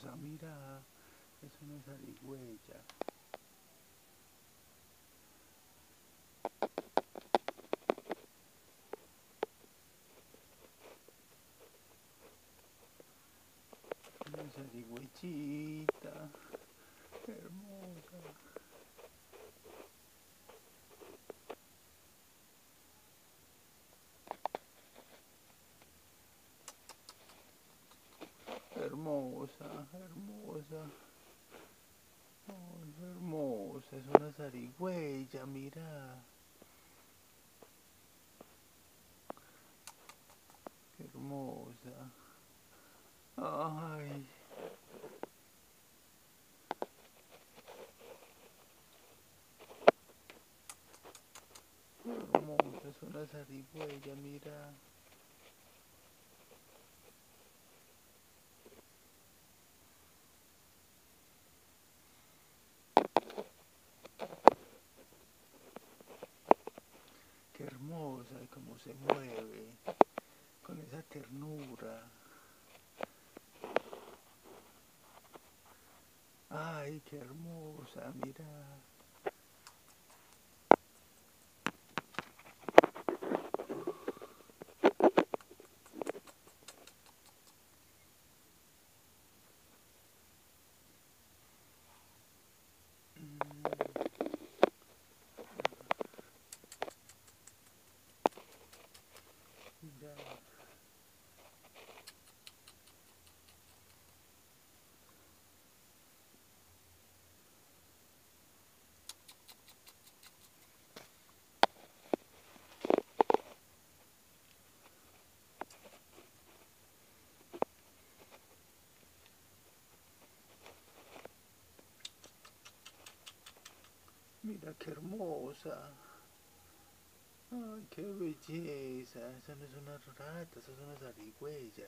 hermosa, mira, es una zarigüeya. Una zarigüeyita, hermosa. Hermosa, hermosa. Ay, hermosa, es una zarigüeya, mira. Qué hermosa. Ay, qué hermosa, es una zarigüeya, mira. Qué hermosa y cómo se mueve, con esa ternura. Ay, qué hermosa, mira. Mira, mira qué hermosa. Ay, qué belleza. Esa no es una rata, esa es una zarigüeya.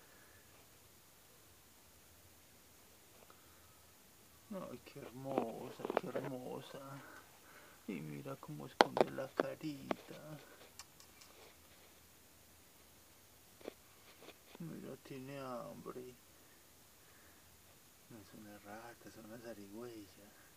Ay, qué hermosa, qué hermosa. Y mira cómo esconde la carita. Mira, tiene hambre. No es una rata, es una zarigüeya.